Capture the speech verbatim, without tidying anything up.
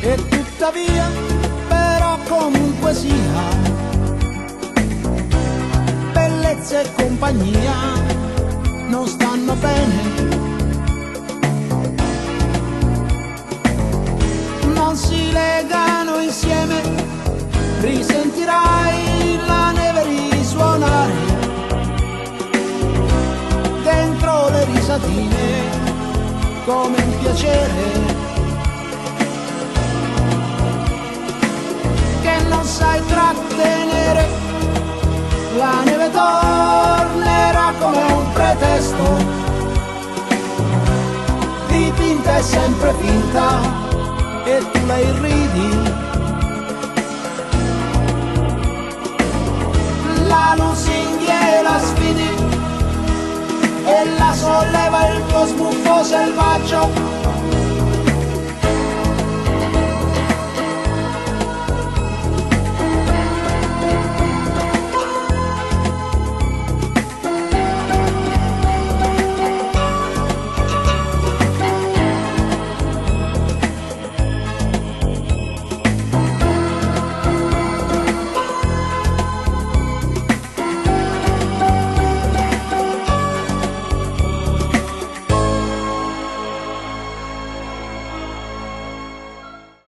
E tuttavia, però comunque sia, bellezza e compagnia non stanno bene. Non si legano insieme, risentirai la neve risuonare dentro le risatine come un piacere che non sai trattenere. La neve tornerà come un pretesto, dipinta e sempre finta, e tu la irridi. La lusinghiera sfidi e la solleva il tuo sbuffo selvaggio.